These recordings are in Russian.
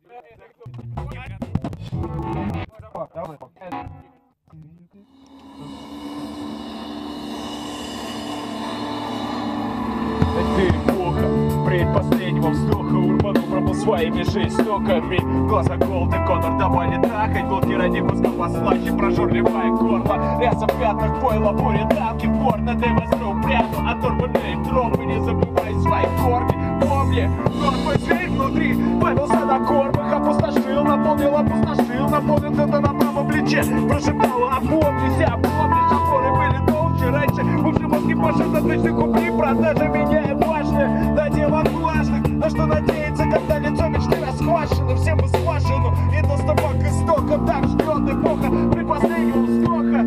Эпоха предпоследнего вздоха урбану пробыл своими жестоками. Глаза голды, Конор давали трахать. Волки ради мозга послаще, прожорливая горло. Ряса в пятнах, пойло, буря, давки, порно. Ты возьму прямо оторванные тропы. Не забывай свои корни. Помни, мертвый зверь внутри плавился на кормах. Опустошил, наполнил это на правом плече. Прошептал, опомнись, опоры были толще раньше. Уже мозги пашет отличных купли, продажа меняет важное на дело важных. На что надеяться, когда лицо мечты расквашено. Всем испашено, и до стопок истоком так ждет эпоха при последнем вздоха.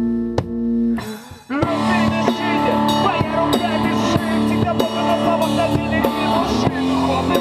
Людей на щите, твоя рука без шеи. Всегда много на словах на деле и души. Духовный